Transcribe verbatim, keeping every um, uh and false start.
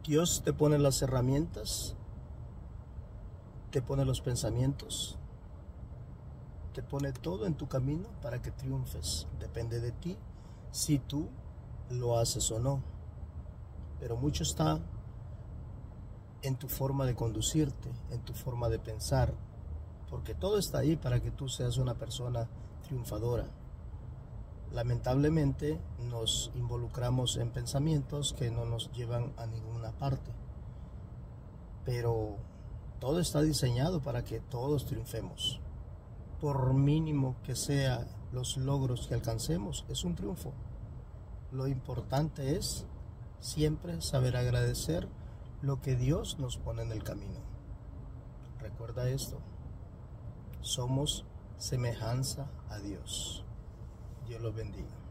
Dios te pone las herramientas, te pone los pensamientos, te pone todo en tu camino para que triunfes. Depende de ti si tú lo haces o no. Pero mucho está en tu forma de conducirte, en tu forma de pensar, porque todo está ahí para que tú seas una persona triunfadora. Lamentablemente nos involucramos en pensamientos que no nos llevan a ninguna parte, pero todo está diseñado para que todos triunfemos. Por mínimo que sean los logros que alcancemos, es un triunfo. Lo importante es siempre saber agradecer lo que Dios nos pone en el camino. Recuerda esto: somos semejanza a Dios. Dios los bendiga.